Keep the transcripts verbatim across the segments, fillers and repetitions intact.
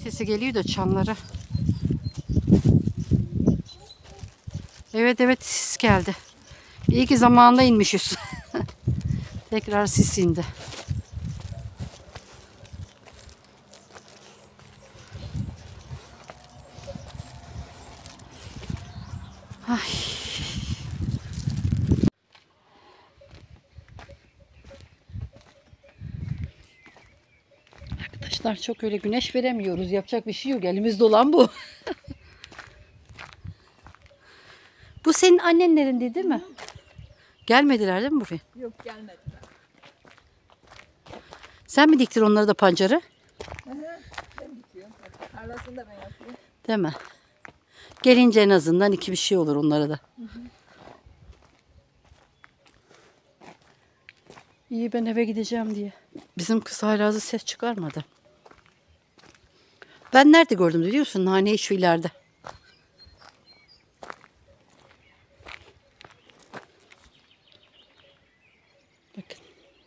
Sesi geliyor da çanları. Evet evet sis geldi. İyi ki zamanında inmişiz. Tekrar sis indi. Ay. Arkadaşlar çok öyle güneş veremiyoruz. Yapacak bir şey yok. Elimizde olan bu. Bu senin annenlerindi değil mi? Hı. Gelmediler değil mi buraya? Yok gelmediler. Sen mi diktin onları da pancarı? Hı hı. Ben dikiyorum. Tarlasını da ben yapıyorum. Değil mi? Gelince en azından iki bir şey olur onlara da. Hı hı. İyi ben eve gideceğim diye. Bizim kız hala ses çıkarmadı. Ben nerede gördüm biliyor musun? Naneyi şu ileride. Bakın.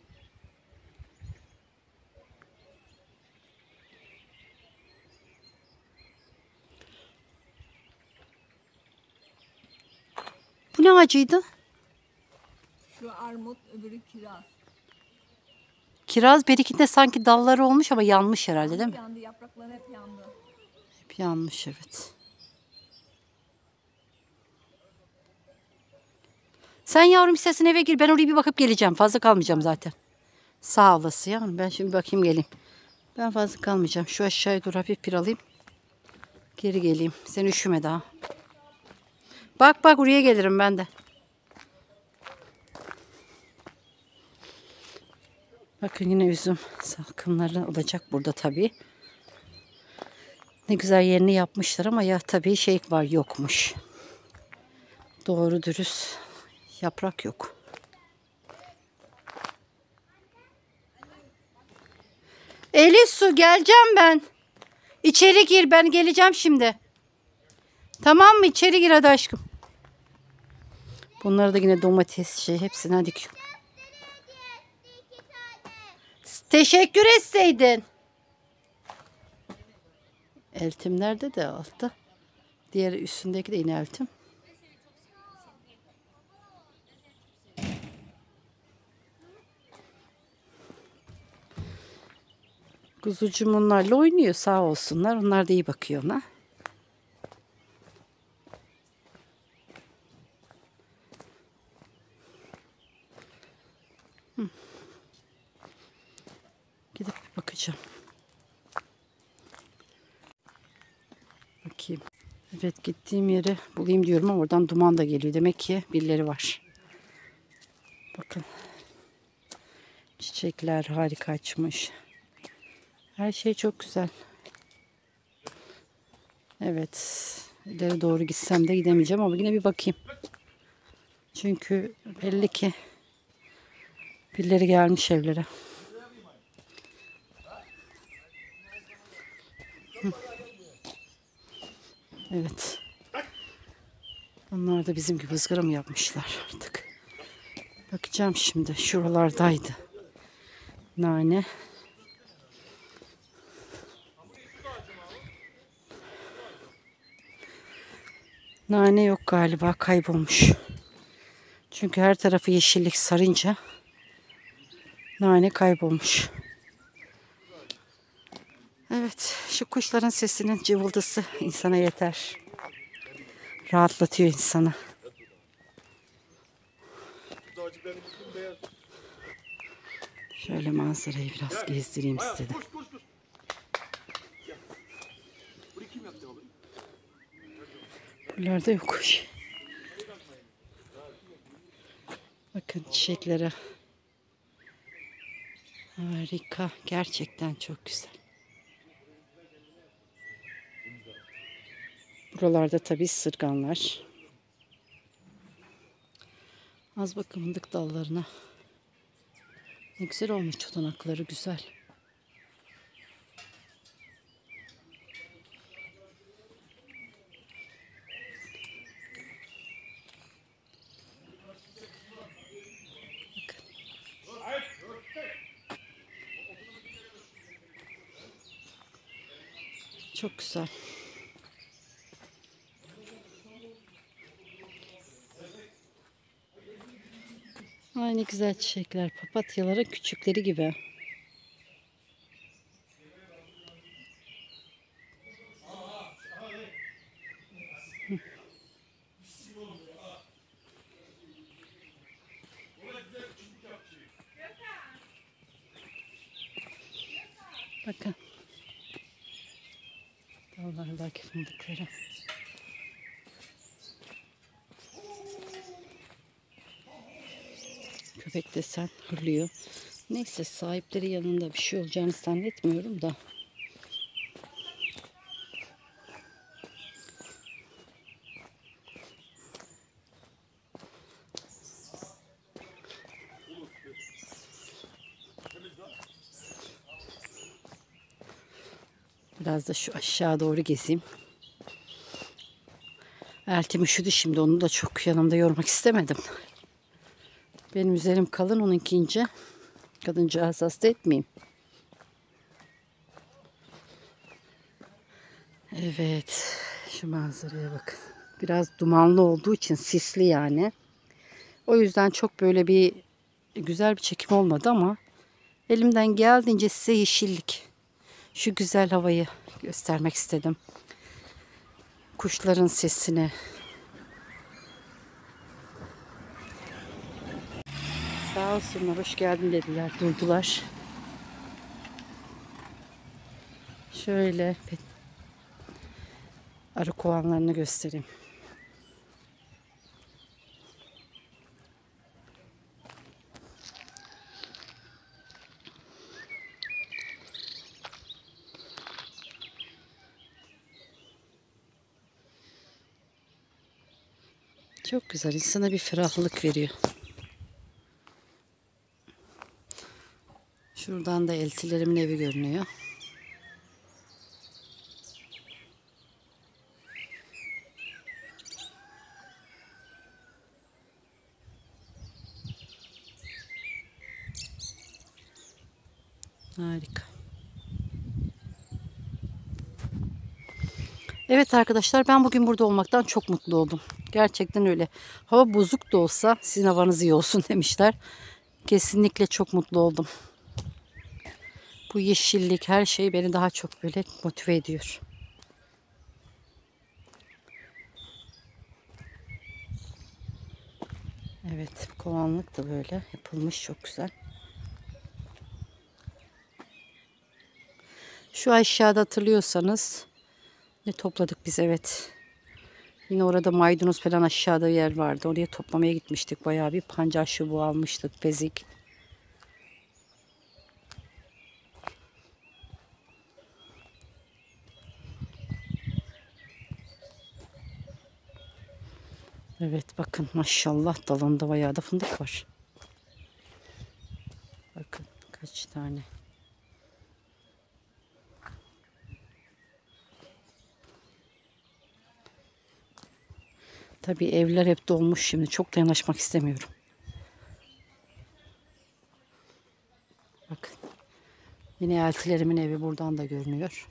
Bu ne ağacıydı? Şu armut, öbürü kiraz. Kiraz berikinde sanki dalları olmuş ama yanmış herhalde değil mi? Yandı, yaprakları hep yandı. Hep yanmış evet. Sen yavrum istersen eve gir. Ben oraya bir bakıp geleceğim. Fazla kalmayacağım zaten. Sağ olasın yavrum. Ben şimdi bakayım geleyim. Ben fazla kalmayacağım. Şu aşağıya doğru hafif bir alayım. Geri geleyim. Sen üşüme daha. Bak bak oraya gelirim ben de. Bakın yine üzüm salkımları olacak burada tabii. Ne güzel yerini yapmışlar ama ya tabii şey var yokmuş. Doğru dürüst yaprak yok. Elif su geleceğim ben. İçeri gir ben geleceğim şimdi. Tamam mı? İçeri gir hadi aşkım. Bunları da yine domates şey hepsine dikiyorum. Teşekkür etseydin. Eltim nerede de altta. Diğer üstündeki de yine eltim. Kuzucuğum onlarla oynuyor sağ olsunlar. Onlar da iyi bakıyor ona. Hı. Gidip bakacağım. Bakayım. Evet gittiğim yeri bulayım diyorum ama oradan duman da geliyor. Demek ki birileri var. Bakın. Çiçekler harika açmış. Her şey çok güzel. Evet. İleri doğru gitsem de gidemeyeceğim ama yine bir bakayım. Çünkü belli ki birileri gelmiş evlere. Hı. Evet. Onlar da bizim gibi ızgara mı yapmışlar artık. Bakacağım şimdi. Şuralardaydı. Nane. Nane yok galiba. Kaybolmuş. Çünkü her tarafı yeşillik sarınca nane kaybolmuş. Evet. Şu kuşların sesinin cıvıldısı insana yeter. Rahatlatıyor insanı. Şöyle manzarayı biraz gezdireyim istedim. Buralarda yokmuş. Bakın çiçeklere. Harika. Gerçekten çok güzel. Buralarda tabii sırganlar. Az bakın fındık dallarına. Ne güzel olmuş tutanakları güzel. Çok güzel. Ay ne güzel çiçekler. Papatyaların küçükleri gibi. Bakın. Dallardaki fındıkları. Köpek desen hırlıyor. Neyse sahipleri yanında bir şey olacağını zannetmiyorum da. Biraz da şu aşağı doğru gezeyim. Eltim üşüdü şimdi. Onu da çok yanımda yormak istemedim. Benim üzerim kalın, onunki ince. Kadıncağız hasta etmeyeyim. Evet. Şu manzaraya bakın. Biraz dumanlı olduğu için sisli yani. O yüzden çok böyle bir güzel bir çekim olmadı ama elimden geldiğince size yeşillik, şu güzel havayı göstermek istedim. Kuşların sesini. Sağ olsunlar, hoş geldin dediler, durdular. Şöyle arı kovanlarını göstereyim. Çok güzel, insana bir ferahlık veriyor. Şuradan da eltilerimin evi görünüyor. Harika. Evet arkadaşlar, ben bugün burada olmaktan çok mutlu oldum. Gerçekten öyle. Hava bozuk da olsa sizin havanız iyi olsun demişler. Kesinlikle çok mutlu oldum. Bu yeşillik, her şey beni daha çok böyle motive ediyor. Evet, kovanlık da böyle yapılmış, çok güzel. Şu aşağıda hatırlıyorsanız ne topladık biz, evet. Yine orada maydanoz falan aşağıda yer vardı. Oraya toplamaya gitmiştik. Bayağı bir pancar çubuğu almıştık, pezik. Evet bakın, maşallah dalında bayağı da fındık var. Bakın kaç tane. Tabii evler hep dolmuş şimdi. Çok da yanaşmak istemiyorum. Bakın. Yine eltilerimin evi buradan da görünüyor.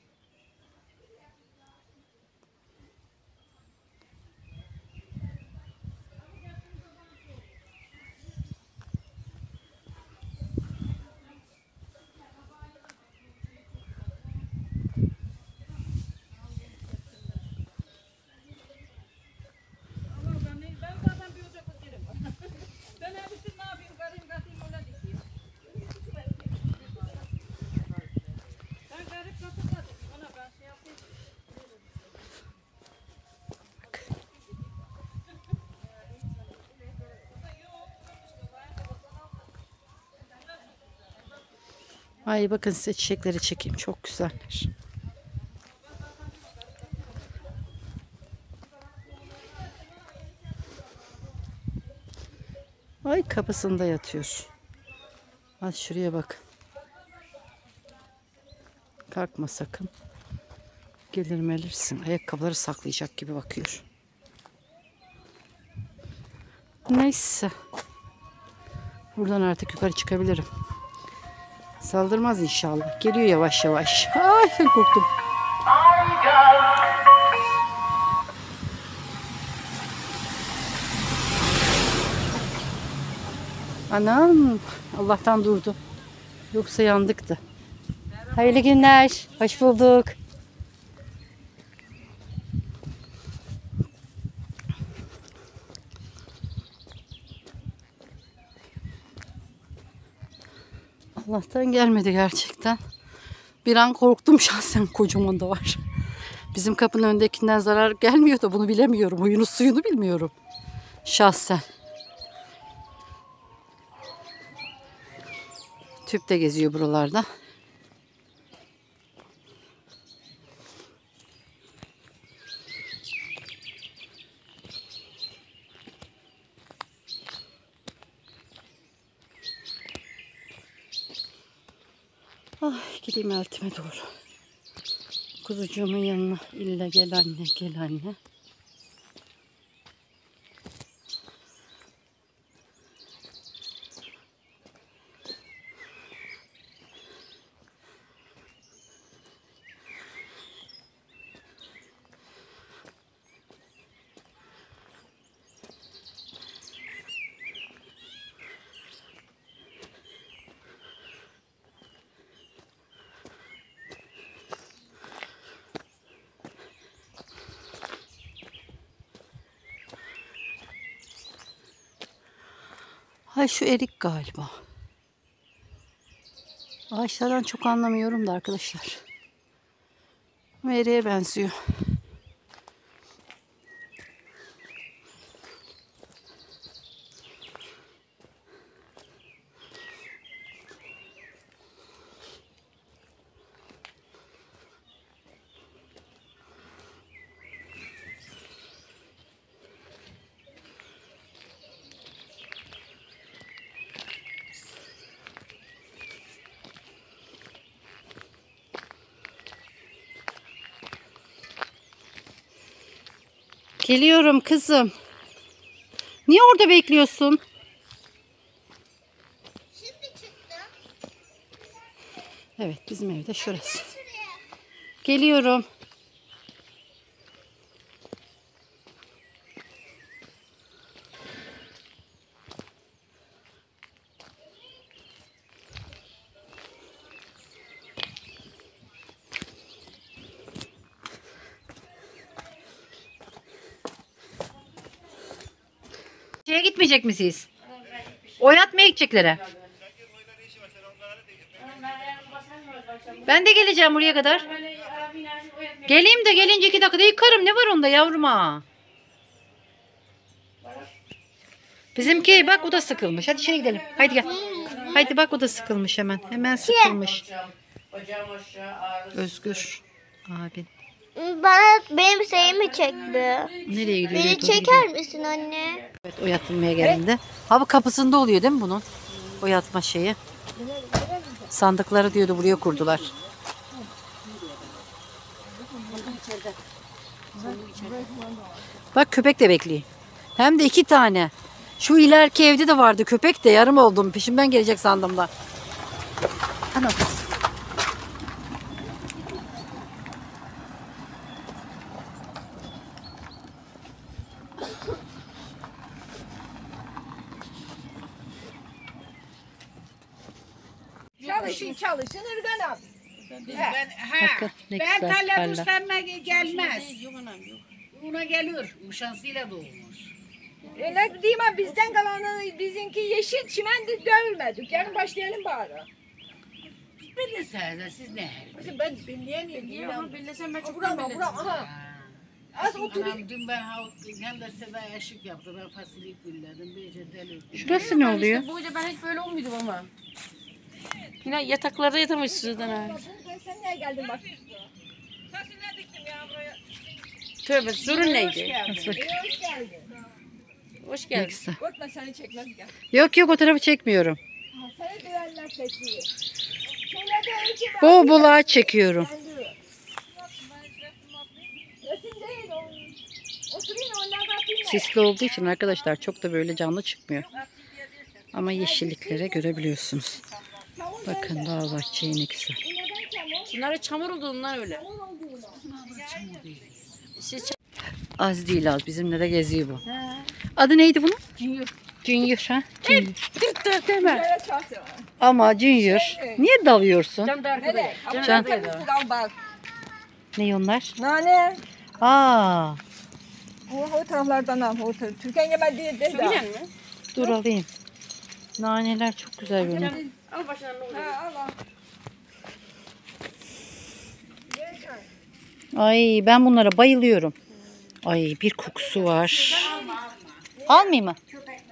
Ay bakın, size çiçekleri çekeyim. Çok güzeller. Ay kapısında yatıyor. Hadi şuraya bak. Kalkma sakın. Gelir melirsin. Ayakkabıları saklayacak gibi bakıyor. Neyse. Buradan artık yukarı çıkabilirim. Saldırmaz inşallah. Geliyor yavaş yavaş. Ay korktum. Anam, Allah'tan durdu. Yoksa yandıktı. Hayırlı günler. Hoş bulduk. Allah'tan gelmedi gerçekten. Bir an korktum şahsen, kocaman da var. Bizim kapının önündekinden zarar gelmiyor da bunu bilemiyorum. Huyunu suyunu bilmiyorum. Şahsen. Tüp de geziyor buralarda. Ay, gideyim eltime doğru. Kuzucuğumun yanına. İlla gel anne, gel anne. Ay, şu erik galiba. Ağaçlardan çok anlamıyorum da arkadaşlar. Ama eriğe benziyor. Geliyorum kızım. Niye orada bekliyorsun? Şimdi çıktım. Evet, bizim evde şurası. Geliyorum. Şeye gitmeyecek misiniz? Oyatmaya gideceklere. Ben de geleceğim buraya kadar. Geleyim de gelince iki dakikada yıkarım. Ne var onda yavruma? Bizimki bak, o da sıkılmış. Hadi içeri gidelim. Haydi gel. Haydi bak, o da sıkılmış hemen. Hemen sıkılmış. Özgür abin. Bana benim şeyimi çek be. Nereye gidiyor? Beni Evet, o çeker gidiyor. misin anne? Evet, o yatılmaya gelindi. Hava kapısında oluyor değil mi bunun? O yatma şeyi. Sandıkları diyordu, buraya kurdular. Bak, köpek de bekliyor. Hem de iki tane. Şu ileriki evde de vardı köpek de, yarım oldum. Peşimden gelecek sandım da. Ana. Çalışın çalışın Irgan abi. Biz ben ha Bakın ne ben güzel Talya karlar. Bustan'la gelmez. Ona gelir. Bu şansıyla doğmuş. Öyle diyeyim ama bizden kalanı bizimki yeşil çimendi dövülmedik. Yani başlayalım bari. Bilirsiniz siz ne? Mesela ben dinleyemiyorum. Ama bilirsen ben çok Buram buram aha. Az oturayım. Anam dün ben ha- hem de Seda'ya ışık yaptı. Ben fasulye gülledim. Böylece deli. Şurası ne oluyor? İşte bu hoca ben hiç böyle olmuydum ama. Yine yataklarda yatamışsınız ha. Ben sen niye geldin bak. Tövbe sorun neydi? Bak. İyi hoş geldin. Hoş Ne geldin. güzel. Korkma seni çekmez gel. Yok yok, o tarafı çekmiyorum. Ha, seni dövenler çekiyor. Şöyle de iki var. Bol bolağa çekiyorum. Resim değil o. Oturayım onlardan atayım. Sisli olduğu için arkadaşlar çok da böyle canlı çıkmıyor. Ama yeşilliklere görebiliyorsunuz. Bakın, dağ bahçeyi ne güzel. Bunlar çamur olduğundan öyle. Az değil az. Bizimle de geziyor bu. Adı neydi bunun? Junior. Junior ha? Junior. Tırt deme. Böyle çalsın. Ama Junior. Niye dalıyorsun? Cam da arkada. Nereye? Ama Can- ben tabii al bak. Ne onlar? Nane. Aa, O, o taraflardan al. O taraf. Türkan yemedi değil de. Şu bilen mi? dur alayım. Naneler çok güzel görünüyor. Al başına ne oluyor? Ha al al. Ay ben bunlara bayılıyorum. Ay bir kokusu var. Almayayım mı?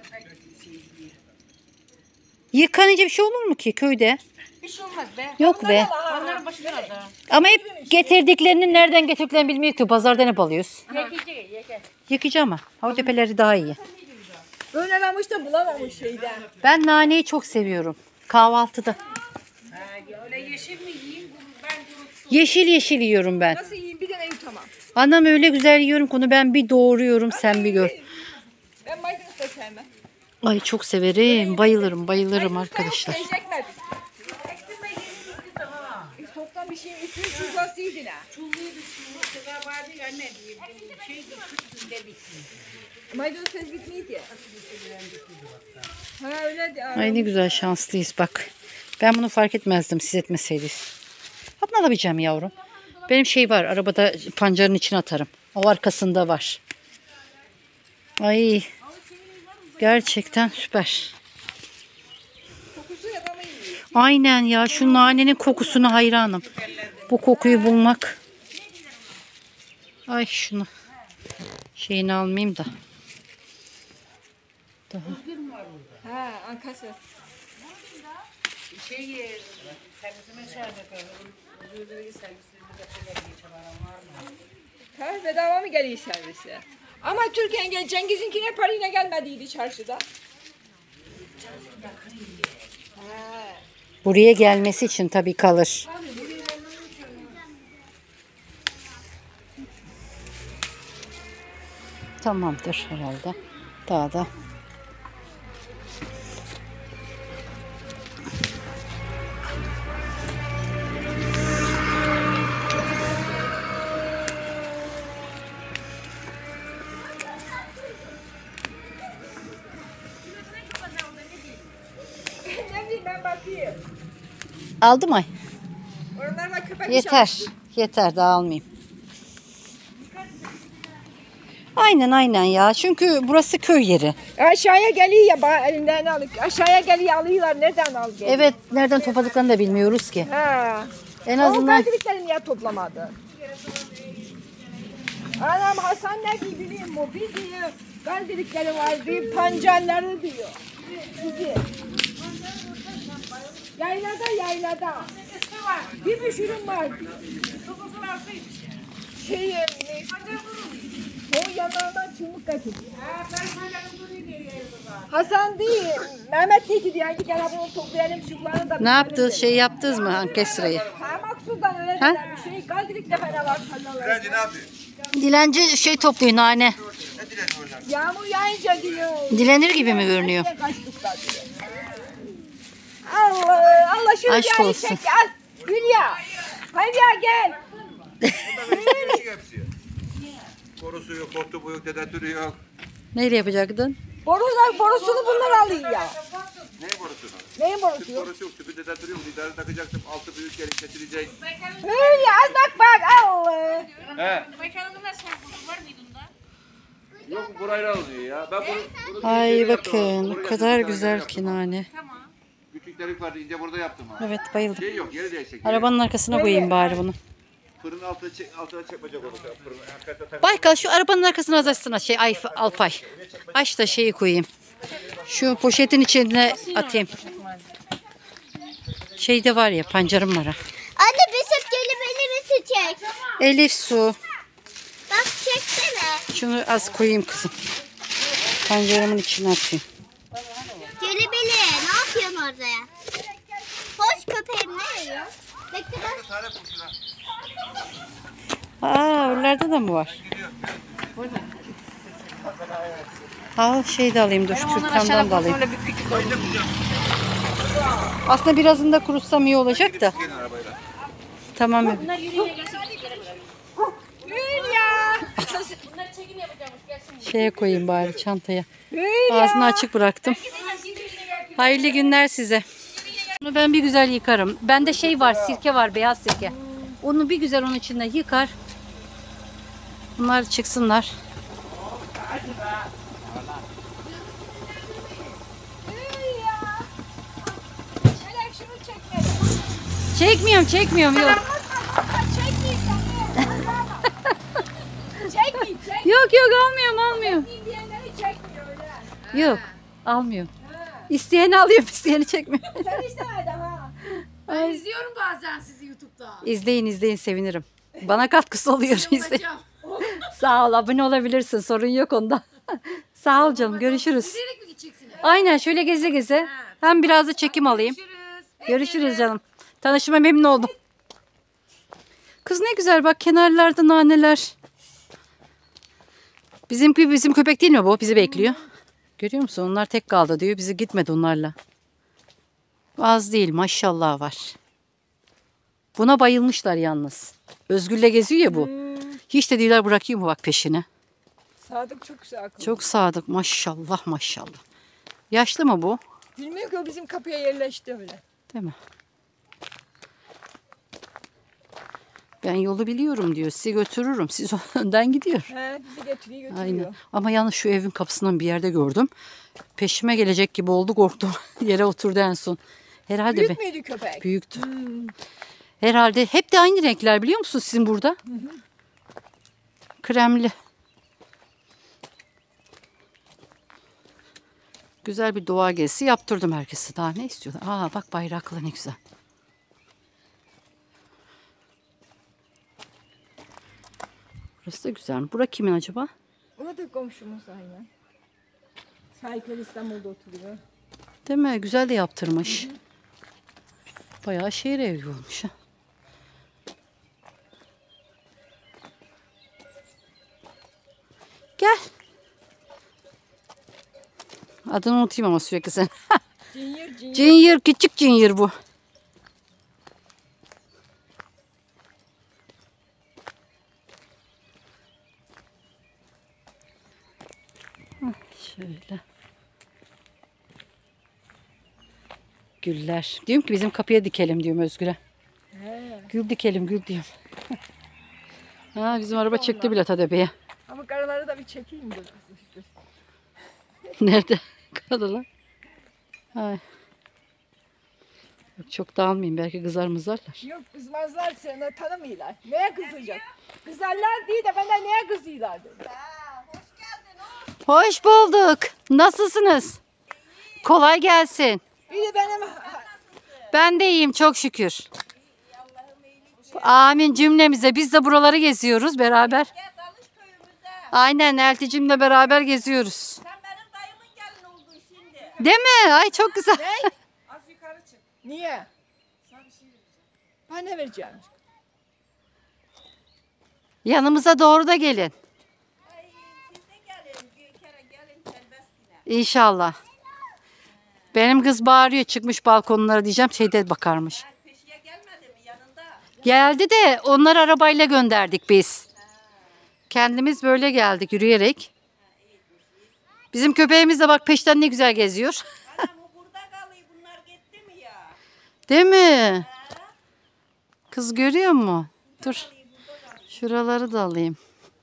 Yıkanınca bir şey olur mu ki köyde? Bir şey olmaz be. Yok be. Onların başına al da. Ama hep getirdiklerinin nereden getirdiklerini bilmiyor ki. Pazardan hep alıyoruz. Yekecek yeke. Yıkayacağım ama. Hava tepeleri daha iyi. Böyle aramış da bulamamış şeyden. Ben naneyi çok seviyorum. Kahvaltıda. Öyle yeşil mi yiyeyim? Ben Yeşil yeşil yiyorum ben. Nasıl yiyeyim bir tane tamam. Anam öyle güzel yiyorum ki onu ben bir doğruyorum sen bir gör. Ben maydanoz da sevmem. Ay çok severim. Bayılırım bayılırım arkadaşlar. Sevecekler. E, Soktan bir şeyin üstüne çulgasıydın ha. çulluydu çullu. Sıra vardı ya anne diye. Şeydi kırk günde bitti. Maydanoz ses bitmiydi. Ha öyle de. Ay ne güzel şanslıyız bak. Ben bunu fark etmezdim siz etmeseydiniz. Ha bunu alabileceğim yavrum. Benim şey var arabada pancarın içine atarım. O arkasında var. Ay gerçekten süper. Kokusu adamı yiyor. Aynen ya şu nanenin kokusuna hayranım. Bu kokuyu bulmak. Ay şunu şeyini almayayım da. Ha ankası. Şey servisime çağırdık. Huzurları servislerinde de geçen var mı? Ha bedava mı geliyor servise? Ama Türkiye'ye gel Cengiz'inkine parayla gelmediydi çarşıda. Ha. Buraya gelmesi için tabii kalır. Tamamdır herhalde. Daha da. Ne bileyim ben bakayım. Aldım ay. Oralarla köpek Yeter. Yeter daha almayayım. Aynen aynen ya. Çünkü burası köy yeri. Aşağıya geliyor ya ba- elinden alıp aşağıya geliyor alıyorlar nereden al geliyor? Evet nereden topladıklarını da bilmiyoruz ki. Ha. En Ama azından kaldilikleri niye toplamadı? Anam Hasan ne diyor biliyor musun? Bir diyor kaldilikleri var diyor pancarları diyor. Bizi. Yaylada yaylada. Bir müşürüm var diyor. Şey, o yanağından çubuk kaçırıyor. Hasan değil, Mehmet değil ki diyor. Hangi gel bunu toplayalım çubuklarını da. ne yaptı? Şey yaptınız mı ankestreyi? Ha Maksudan öyle Ha? dediler bir şey. Kaldilikte fena var pancarları. Dilenci şey topluyor nane. Yağmur yağınca diyor. Dilenir gibi mi görünüyor? Kaçtık da diyor. Allah Allah şu Aşk Hülya'yı olsun. çek al. Hülya. Hülya gel. Borusu yok, hortumu yok, dedentürü yok. Neyle yapacaktın? Borular, borusunu bunlar alıyor ya. Ne borusunu? Neyin borusu Tüp yok? borusu yok, tüpü dedentürü yok. Lidarı takacaktım, altı büyük gelip getirecek. Hülya az bak bak Allah. He. Başarılı sen var mıydın da? Yok burayla alıyor ya. Ben bunu, bunu Ay büyükleri yaptım bakın ama. o Buraya kadar yaptım, güzel yaptım. ki nane. Küçükleri vardı, ince burada yaptım ha. Evet bayıldım. Şey yok, yeri değişecek. Arabanın arkasına koyayım bari bunu. Fırının altına, çek, altına çekmeyecek onu. Fırın, hakikaten tak- Baykal şu arabanın arkasına az açsana şey Ay, Alpay. Aç da şeyi koyayım. Şu poşetin içine atayım. Şeyde var ya pancarım var ha. Anne bizim kelimelerimizi çek. Elif su. Bak çeksene. Şunu az koyayım kızım. Pancarımın içine atayım. Kelebeli ne yapıyorsun orada ya? Hoş köpeğim ne yiyor? Bekle bak. Tane kurşuna. Aa oralarda da mı var? Al şey de alayım dur. Türkan'dan da alayım. Öyle bir küçük oldu. Aslında birazını da kurutsam iyi olacak da. Gelin arabayla. Tamam. Bunlar yürüyerek gelsin. Şeye koyayım bari çantaya. Ağzını açık bıraktım. Hayırlı günler size. Bunu ben bir güzel yıkarım. Bende şey var, sirke var, beyaz sirke. Onu bir güzel onun içinde yıkar. Bunlar çıksınlar. Çelek şunu çekmedi. Çekmiyorum, çekmiyorum yok. Çekmeyin, çek. Yok yok almıyorum, almıyorum. Diyenleri çekmiyor öyle. Yok, almıyorum. İsteyeni alıyorum, isteyeni çekmiyorum. Sen istemedin ha. Ben izliyorum bazen sizi YouTube'da. İzleyin, izleyin sevinirim. Bana katkısı oluyor. İzle. Sağ ol, abone olabilirsin. Sorun yok onda. Sağ ol canım, görüşürüz. Direkt mi gideceksiniz? Aynen şöyle geze geze. Hem biraz da çekim alayım. Görüşürüz. Görüşürüz canım. Tanışıma memnun oldum. Kız ne güzel bak kenarlarda naneler. Bizim bizim köpek değil mi bu? Bizi bekliyor. Görüyor musun? Onlar tek kaldı diyor. Bizi gitmedi onlarla. Az değil maşallah var. Buna bayılmışlar yalnız. Özgür'le geziyor ya bu. Hiç de diyorlar bırakayım mı bak peşine. Sadık çok güzel akıllı. Çok sadık maşallah maşallah. Yaşlı mı bu? Bilmiyor ki o bizim kapıya yerleşti öyle. Değil mi? Ben yolu biliyorum diyor. Sizi götürürüm. Siz önden gidiyor. He, bizi getiriyor götürüyor. Aynen. Ama yalnız şu evin kapısından bir yerde gördüm. Peşime gelecek gibi oldu korktum. Yere oturdu en son. Herhalde Büyük be. müydü köpek? Büyüktü. Herhalde hep de aynı renkler biliyor musunuz sizin burada? Hı hı. Kremli. Güzel bir doğa gezisi yaptırdım herkese. Daha ne istiyorlar? Aa bak bayraklı ne güzel. Burası da güzel. Bura kimin acaba? O da komşumuz aynen. Sahipler İstanbul'da oturuyor. Değil mi? Güzel de yaptırmış. Bayağı şehir evi olmuş. Ha. Gel. Adını unutayım ama sürekli sen. Cinyir cinyir. Cinyir, küçük cinyir bu. Hah, şöyle. Güller. Diyorum ki bizim kapıya dikelim diyorum Özgür'e. He. Gül dikelim gül diyorum. Ha, bizim araba çıktı bile Tadebe'ye. Ama karaları da bir çekeyim dur. Nerede kaldılar? Ay. Yok, çok da almayayım belki kızar mızarlar. Yok kızmazlar seni tanımıyorlar. Neye kızacak? Kızarlar değil de benden neye kızıyorlar dedi. Hoş bulduk. Nasılsınız? Kolay gelsin. Biri benim Ben de iyiyim çok şükür. Amin cümlemize. Biz de buraları geziyoruz beraber. Aynen Elticimle beraber geziyoruz. Sen benim dayımın gelin oldun şimdi. Değil mi? Ay çok güzel. Az yukarı çık. niye? Sana bir şey vereceğim. Ben ne vereceğim? Yanımıza doğru da gelin. Ay siz de gelin. Bir kere gelin serbestine. İnşallah. Benim kız bağırıyor çıkmış balkonlara diyeceğim şeyde bakarmış. Ben peşiye gelmedi mi yanında? Geldi de onları arabayla gönderdik biz. Kendimiz böyle geldik yürüyerek. Bizim köpeğimiz de bak peşten ne güzel geziyor. Anam o burada kalıyor. Bunlar gitti mi ya? Değil mi? Kız görüyor mu? Dur. Şuraları da alayım.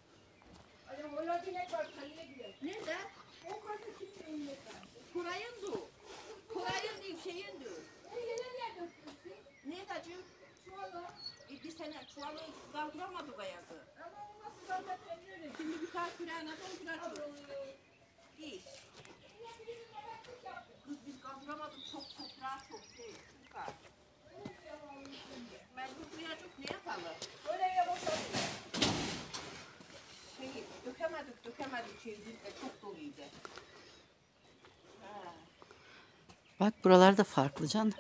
Nerede? Kurayın du. Kurayın değil şeyin du. Ne acım? Çuvalı. E, bir sene çuvalı kaldıramadık ayağı. Şimdi bir tane küreğine doldur açıyor. İş. Kız biz kaldıramadık çok toprağı çok şey. Yukarı. Mecbur buraya çok ne yapalım? Şey, dökemedik dökemedik şey biz de çok doluydu. Bak buralar da farklı canım.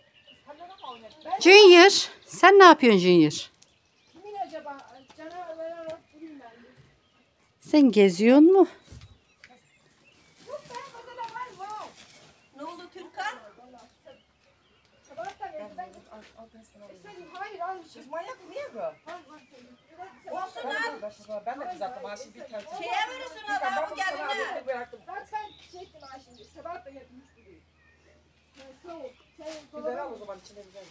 Junior. Sen ne yapıyorsun Junior? Kimin acaba? Canavarlara bak bulayım ben. Sen geziyor mu? Yok ben pazara var var. Ne oldu Türkan? Sabah da verdi ben. E sen hayır almışız. Manyak mı niye bu? Olsun al. başına. Ben de kızarttım. Ha şimdi bir tane. Şeye verirsin adamı geline. Bak sen çektin ha şimdi. Sabah da yatmış duruyor. Soğuk. Güzel al o zaman içine güzel.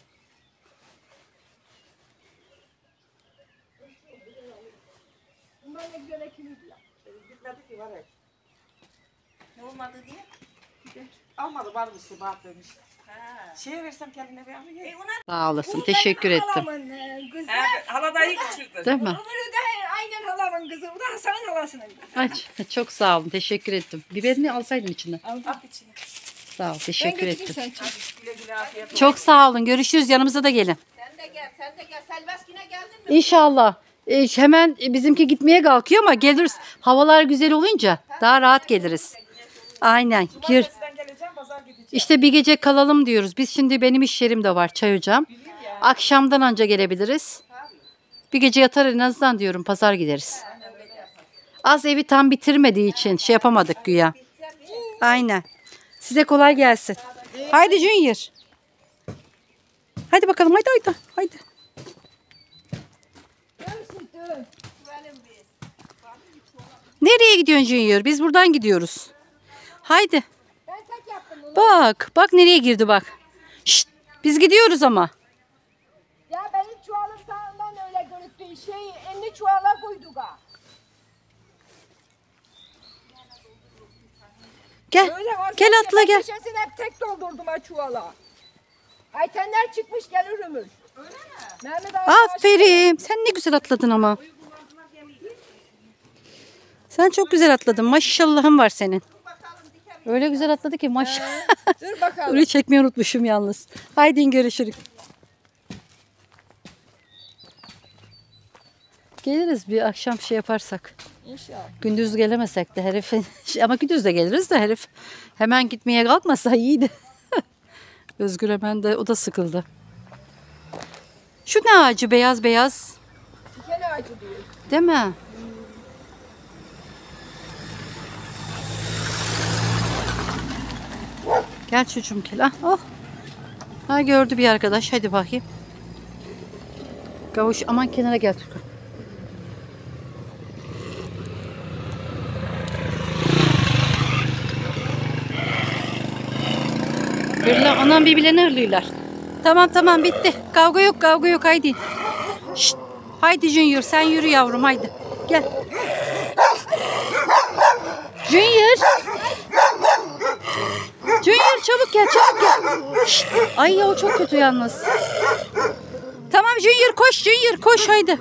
Bunlar ne güzel ekiliydi ya. Gitmedi ki var ya. Ne olmadı diye. Almadı varmış Sebahat demiş. Şeye versem kendine bir abi. E ona Sağ olasın. Teşekkür ettim. Halamın e, kızı. hala dayı kaçırdı. Değil mi? Öbürü de aynen halamın kızı. Bu da Hasan'ın halasının kızı. Ay, çok sağ olun. Teşekkür ettim. Biberini alsaydın içine. At içine. Sağ ol. Teşekkür Ben ettim. götüreyim sen çık. Güle güle afiyet olsun. Çok sağ olun. Görüşürüz. Yanımıza da gelin. Sen de gel, sen de gel. Selbeskine geldin mi? İnşallah. Ee, hemen bizimki gitmeye kalkıyor ama geliriz. Havalar güzel olunca daha rahat geliriz. Aynen. Gir. Ben geleceğim pazar gideceğim. İşte bir gece kalalım diyoruz. Biz şimdi benim iş yerim de var, çay ocağım. Akşamdan anca gelebiliriz. Bir gece yatar en azından diyorum, pazar gideriz. Az evi tam bitirmediği için şey yapamadık güya. Aynen. Size kolay gelsin. Haydi Junior. Haydi bakalım, haydi haydi. Haydi. Nereye gidiyorsun Junior? Biz buradan gidiyoruz. Haydi. Ben tek yaptım bunu. Bak, bak nereye girdi bak. Şşt, biz gidiyoruz ama. Ya benim çuvalım sağından öyle görüktü. Şey elini çuvala koyduk ha. Gel. Öyle var. Gel atla gel. Geçensin hep tek doldurdum ha çuvala. Aytenler çıkmış gelirimiz. Öyle mi? Mehmet abi Aferin. Sen ne güzel atladın ama. Sen çok güzel atladın. Maşallahın var senin. Öyle güzel atladı ki maşallah. dur bakalım. Orayı çekmeyi unutmuşum yalnız. Haydi görüşürüz. Geliriz bir akşam şey yaparsak. İnşallah. Gündüz gelemesek de herif. Ama gündüz de geliriz de herif. Hemen gitmeye kalkmasa iyiydi. Özgür hemen de o da sıkıldı. Şu ne ağacı beyaz beyaz. Diken ağacı diyor. Değil mi? Gel çocuğum gel. Ah, oh. Ha gördü bir arkadaş. Hadi bakayım. Kavuş aman kenara gel Türkan. Birler, anam birbirlerini hırlıyorlar. Tamam tamam bitti. Kavga yok kavga yok haydi. Şşt. Haydi Junior sen yürü yavrum haydi. Gel. Junior. Junior çabuk gel çabuk gel. Şşt. Ay ya o çok kötü yalnız. Tamam Junior koş Junior koş haydi.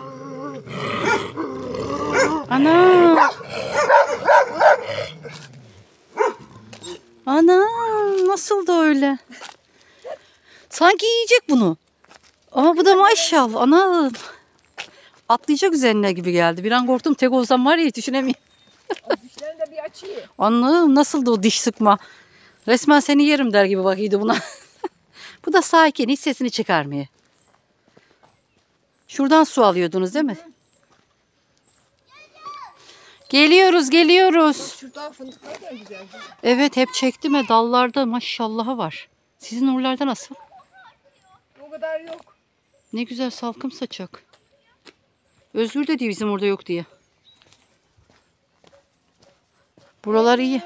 Ana. Ana nasıl da öyle. Sanki yiyecek bunu. Ama bu da maşallah. Ana. Atlayacak üzerine gibi geldi. Bir an korktum tek olsam var ya hiç düşünemiyorum. Dişlerini de bir açayım. Anladım nasıldı o diş sıkma. Resmen seni yerim der gibi bakıyordu buna. Bu da sakin hiç sesini çıkarmıyor. Şuradan su alıyordunuz değil mi? Geliyoruz geliyoruz. Şuradan fındıklar da güzel. Evet hep çektim ve dallarda maşallahı var. Sizin oralarda nasıl? O kadar yok. Ne güzel salkım saçak. Özgür de diyor bizim orada yok diye. Buralar iyi.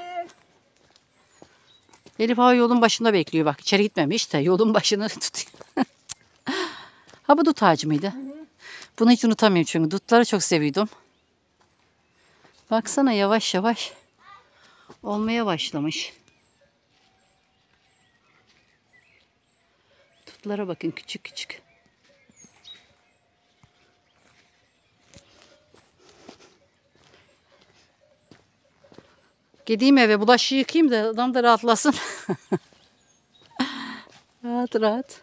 Elif ha yolun başında bekliyor bak. İçeri gitmemiş de yolun başını tutuyor. Ha bu dut ağacı mıydı? Hı hı. Bunu hiç unutamıyorum çünkü dutları çok seviyordum. Baksana yavaş yavaş olmaya başlamış. Dutlara bakın küçük küçük. Gideyim eve bulaşığı yıkayayım da adam da rahatlasın. Rahat rahat.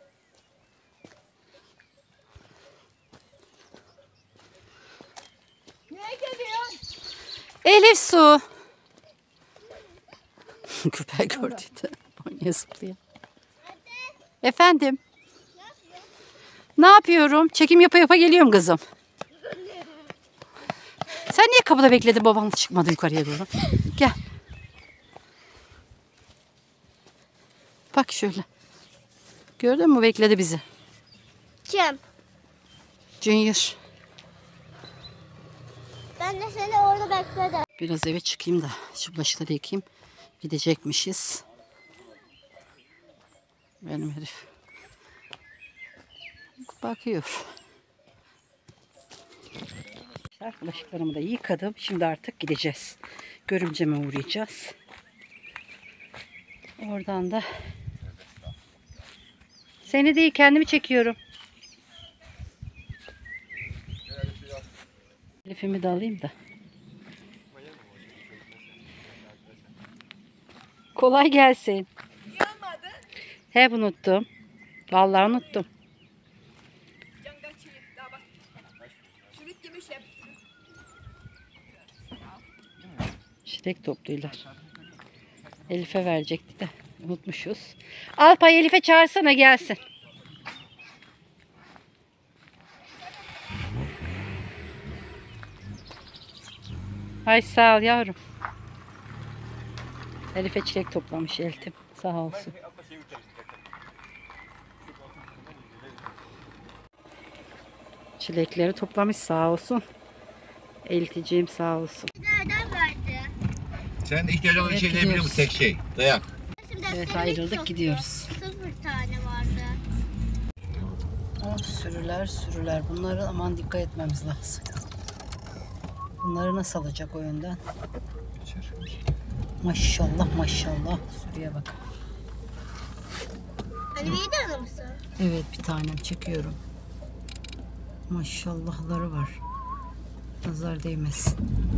Neye geliyorsun? Elif su. Köpeği gördüydü. Oynaya zıplıyor. Efendim. Ne yapıyorum? Çekim yapa yapa geliyorum kızım. Sen niye kapıda bekledin babanla çıkmadın yukarıya doğru? Gel. Bak şöyle. Gördün mü bekledi bizi. Kim? Junior. Ben de seni orada bekledim. Biraz eve çıkayım da şu bulaşıkları yıkayayım. Gidecekmişiz. Benim herif bakıyor. Bulaşıklarımı da yıkadım. Şimdi artık gideceğiz. Görümceme uğrayacağız. Oradan da seni değil kendimi çekiyorum. Elif'imi de alayım da. Kolay gelsin. Hep unuttum. Vallahi unuttum. Çilek topluyorlar. Elif'e verecekti de unutmuşuz. Alpay Elif'e çağırsana gelsin. Ay sağ ol yavrum. Elif'e çilek toplamış Eltim. Sağ olsun. Çilekleri toplamış sağ olsun. Elticim sağ olsun. Nereden verdi? Sen ihtiyacın olan Evet, şey ne biliyor musun? gidiyoruz. Tek şey. Dayak. Şimdi Evet defterim ayrıldık çoktu. gidiyoruz. Sıfır tane vardı. Oh, sürüler sürüler. Bunları aman dikkat etmemiz lazım. Bunları nasıl alacak o yönden? Maşallah maşallah. Sürüye bak. Hani bir de mısın? Evet bir tanem çekiyorum. Maşallahları var. Nazar değmesin.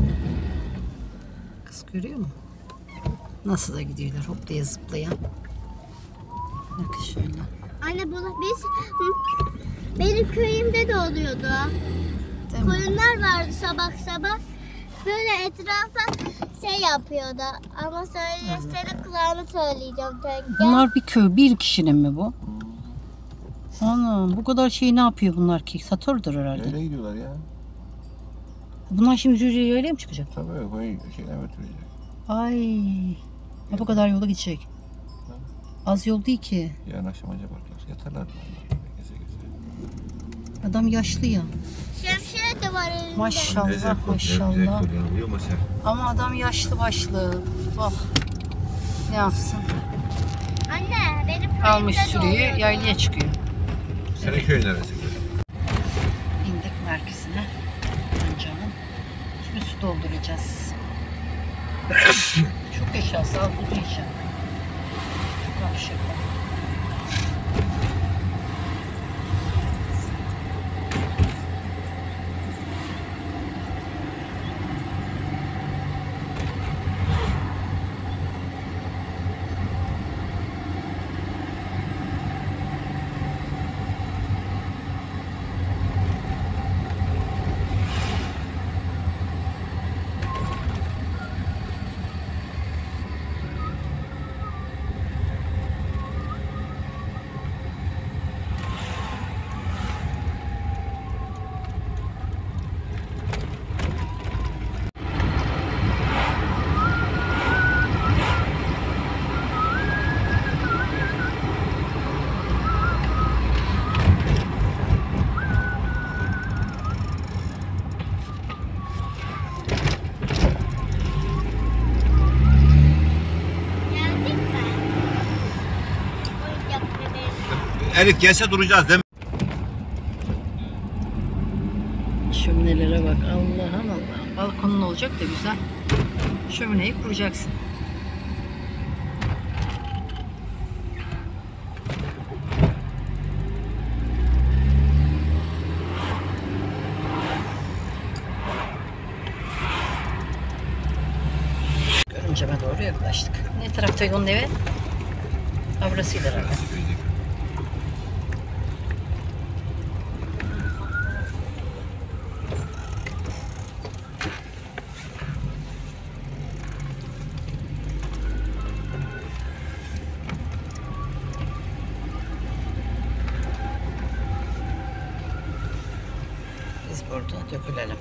Kız görüyor mu? Nasıl da gidiyorlar hoplaya zıplaya. Bak şöyle. Anne bunu biz benim köyümde de oluyordu. Değil mi? Koyunlar vardı sabah sabah. Böyle etrafa şey yapıyordu. Ama söylesene kulağını söyleyeceğim tek. Bunlar bir köy, bir kişinin mi bu? Ana bu kadar şey ne yapıyor bunlar ki? Satırdır herhalde. Nereye gidiyorlar ya? Bunlar şimdi Zürriye'ye öyle mi çıkacak? Tabii koy şeyden götürecek. Ay. Ya bu kadar yola gidecek. Az yol değil ki. Yarın akşam acaba yatarlar mı? Geze geze. Adam yaşlı ya. Şemsiye de var elinde. Maşallah maşallah. Biliyor musun sen? Ama adam yaşlı başlı. Bak. Ne yapsın? Anne benim köyümde Almış de sürüyü oluyordu. yaylaya çıkıyor. Senin köyün neresi? İndik merkezine. Amcamın. Şimdi su dolduracağız. Çok yaşa, sağ ol, uzun yaşa. Çok alışıklı. Geldik mi? Oyuncak bebeğim. Elif gelse duracağız değil mi? Şöminelere bak. Allah'ım Allah'ım. Balkonun olacak da güzel. Şömineyi kuracaksın. Görünceme doğru yaklaştık. Ne taraftaydı onun evi? Ha burasıydı herhalde. Biz burada dökülelim.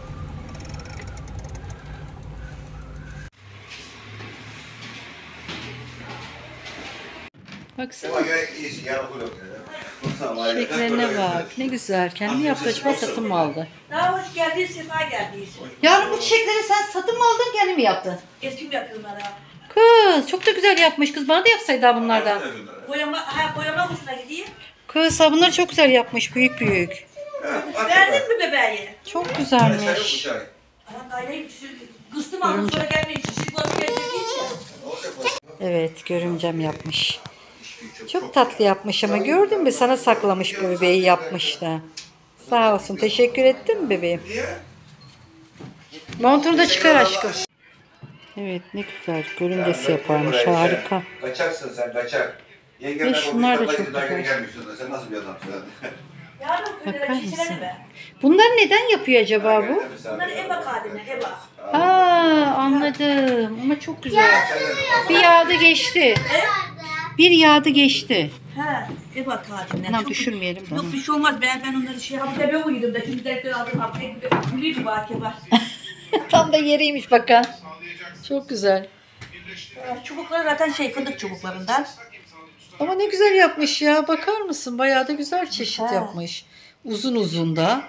Baksana. Ama gerek iyisin. Yarın okul yok. Çiçeklerine bak. Ne güzel. Kendi yaptı acaba satın mı aldı? Daha hoş geldin, sefa geldin. Yavrum bu çiçekleri sen satın mı aldın kendi mi yaptın? Eski yapıyorlar ha. Kız çok da güzel yapmış. Kız bana da yapsaydı ha bunlardan. Boyama, ha boyama kursuna gideyim. Kız ha bunları çok güzel yapmış. Büyük büyük. Verdin mi bebeği? Çok güzelmiş. Ana kaylayı kıstım aldım sonra gelmeyin. Şişik var gelecek hiç. Evet görümcem yapmış. Çok tatlı yapmış ama gördün mü sana saklamış bu bebeği yapmış da. Sağ olsun teşekkür ettin mi bebeğim? Montunu da çıkar aşkım. Evet ne güzel görümcesi yaparmış harika. Kaçaksın sen kaçak. Yengemler Ve şunlar da olmuş, çok gidip güzel. gelmiyorsun da. Sen nasıl bir adamsın? Yarın Bakar köyde mısın? şişirelim mi? Bunlar neden yapıyor acaba bu? Bunlar eba kadimler, eba. Aa anladım ama çok güzel. Bir yağda geçti. Bir yağda geçti. He, eba kadimler. Tamam Çok- düşürmeyelim de Yok onu. bir şey olmaz. Ben ben onları şey yaptım. Bebe uyudum da şimdi direktör aldım. Haftaya gülüydü baki var. Tam da yeriymiş bakın. Çok güzel. Çubukları zaten şey fındık çubuklarından. Ama ne güzel yapmış ya. Bakar mısın? Bayağı da güzel çeşit yapmış. Uzun uzun da.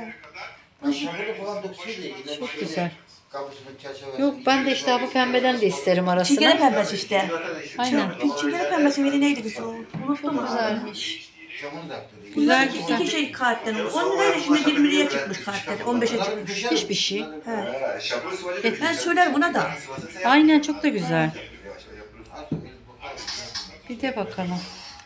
Çok güzel. Yok ben de işte bu pembeden de isterim Çingene arasına. pembesi işte. Aynen. Çingene pembesi miydi neydi kız o? Unuttum mu? Güzelmiş. Güzel güzel. İki şey kağıttan olur. on lirayla şimdi yirmi liraya çıkmış kağıttan. on beşe çıkmış. Hiçbir şey. Ben söylerim buna da. Aynen çok da güzel. Bir de bakalım.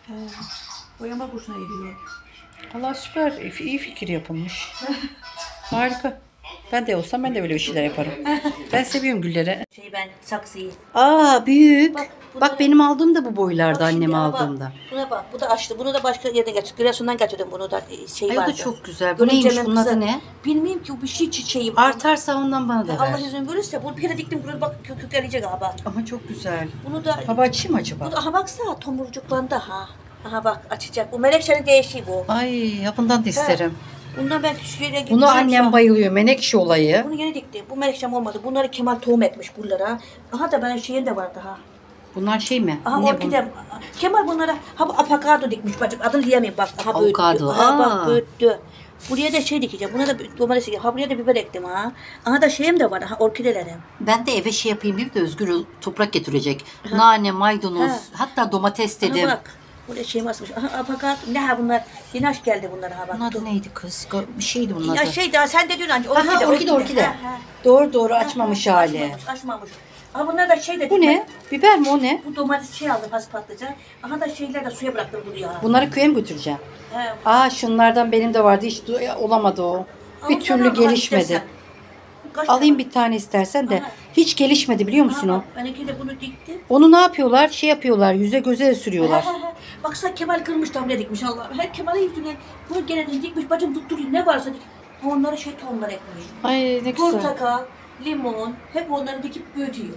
Boyama kursuna gidiyor. Allah süper. İyi fikir yapılmış. Harika. Ben de olsam ben de böyle bir şeyler yaparım. Ben seviyorum gülleri. Şey ben saksıyı. Aa büyük. Bak, Bak, bu da- benim aldığım da bu boylarda Bak şimdi anneme ha bak, aldığımda. Buna bak. Bu da açtı. Bunu da başka yerden getirdim. Giresun'dan getirdim bunu da şey Ay o vardı. da çok güzel. Bu Görümcemin neymiş bunun adı kızı. ne? Bilmiyorum ki o bir şey çiçeği. Artarsa ondan bana da ver. Allah izin verirse bunu bir kere diktim kurulu bak kök kökleyecek ha bak. Ama çok güzel. Bunu da Baba açayım mı acaba? bu da aha baksana tomurcuklandı ha. Aha bak açacak. Bu melekşenin değişiği bu. Ay ya bundan da isterim. Bundan ben küçük yere gittim. Bunu annem bayılıyor. Menekşe olayı. Bunu yeni diktim. Bu melekşem olmadı. Bunları Kemal tohum etmiş buralara. Aha da ben şeyin de vardı ha. Bunlar şey mi? Aha Ne orkide. Kemal bunlara ha bu avokado dikmiş bacım. Adını diyemeyim bak. Aha büyüttü. Avokado, Aha aa. bak büyüttü. Buraya da şey dikeceğim. Buna da domates dikeceğim. Ha buraya da biber ektim ha. Aha da şeyim de var. Ha orkidelerim. Ben de eve şey yapayım bir de Özgür toprak getirecek. Nane, maydanoz, Ha. hatta domates Aha dedim. bak. Buraya şeyim asmış. Aha avokado. Ne ha bunlar? Yeni aç geldi bunlar ha bak. Bunun adı neydi kız? Ga- Bir şeydi bunun adı. Ya şey daha sen de diyorsun anca. Aha, orkide orkide. Ha, ha. Doğru doğru açmamış hali. Açmamış, açmamış. Aha bunlar da şey de. Bu ne? Biber mi o ne? Bu domates şey aldım has patlıcan. Aha da şeyler de suya bıraktım buraya. Bunları köye mi götüreceğim? He. Aa şunlardan benim de vardı hiç du- olamadı o. Bir Ama türlü tamam, aha, gelişmedi. istersen. Kaç Alayım tane? bir tane istersen de. Aha. Hiç gelişmedi biliyor musun Aha, o? bak, benimki de bunu diktim. Onu ne yapıyorlar? Şey yapıyorlar. Yüze göze sürüyorlar. Ha, ha, ha. Baksana Kemal kırmış da buraya dikmiş Allah. Her Kemal'e yüzüne bunu gene de dikmiş. Bacım tutturuyor ne varsa dik. Onları şey tohumlar ekmiş. Ay ne güzel. Portakal, limon hep onları dikip büyütüyor.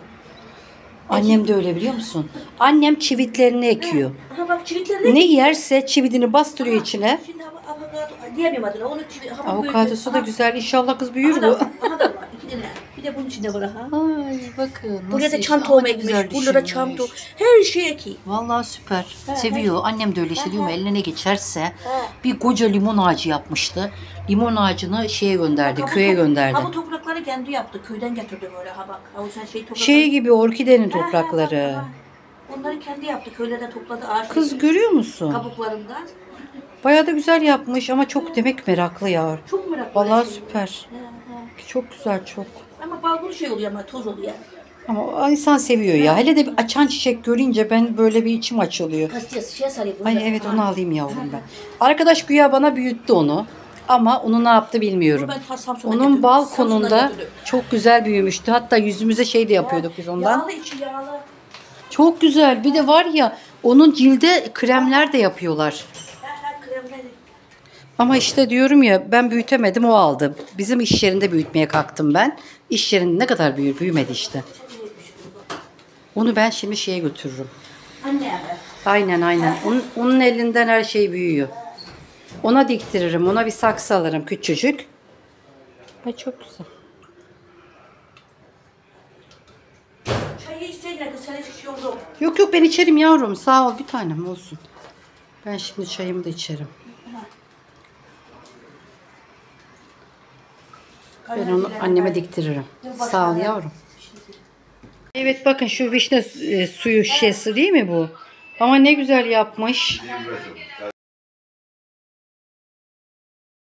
Annem de öyle biliyor musun? Annem çivitlerini ekiyor. Aha bak çivitleri Ne yerse çividini bastırıyor içine. Şimdi ama avokado diyemeyim adını. Onu çivit, aha, bu Avokadosu büyüdü. da Aha, güzel. İnşallah kız büyür Aha bu. da, aha da var. İki tane. Bir de bunun içinde var aha. Ay bakın. Buraya nasıl da çam işte, tohumu ama ne ekmiş. güzel Buralara çam düşünmüş. tohumu. Her şey eki. Vallahi süper. Seviyor. Annem de öyle işte diyor mu eline ne geçerse. He. Bir koca limon ağacı yapmıştı. Limon ağacını şeye gönderdi, Ha, bu köye top- gönderdi. Ha bu toprakları kendi yaptı. Köyden getirdi böyle ha bak. Ha o sen şey toprakları. Şey gibi orkidenin Ha, ha, toprakları. ha, ha. Onları kendi yaptı. Köylerden topladı ağaç. Kız görüyor musun? kabuklarından. Bayağı da güzel yapmış ama çok demek meraklı ya. Çok meraklı. Vallahi süper. He, he. Çok güzel çok. Ama balgulu şey oluyor ama toz oluyor. Ama insan seviyor ya. Hele de bir açan çiçek görünce ben böyle bir içim açılıyor. Gazeteye şey sarıyor. bunu Ay da. evet Ha. onu alayım yavrum ben. Arkadaş güya bana büyüttü onu. Ama onu ne yaptı bilmiyorum. Ben ta Samsun'a Onun getirdim. balkonunda Samsun'a getirdim. çok güzel büyümüştü. Hatta yüzümüze şey de yapıyorduk biz ondan. Yağlı içi yağlı. Çok güzel. Bir de var ya onun cilde kremler de yapıyorlar. He he kremleri. Ama işte diyorum ya ben büyütemedim o aldı. Bizim iş yerinde büyütmeye kalktım ben. İş yerinde ne kadar büyür büyümedi işte. Onu ben şimdi şeye götürürüm. Anne abi. Aynen aynen. Onun, onun elinden her şey büyüyor. Ona diktiririm. Ona bir saksı alırım küçücük. Ay çok güzel. Çayı isteyin kız sen hiç şey yok. Yok yok ben içerim yavrum. Sağ ol bir tanem olsun. Ben şimdi çayımı da içerim. Ben onu anneme diktiririm. Sağ ol yavrum. Evet bakın şu vişne e, suyu şişesi değil mi bu? Ama ne güzel yapmış.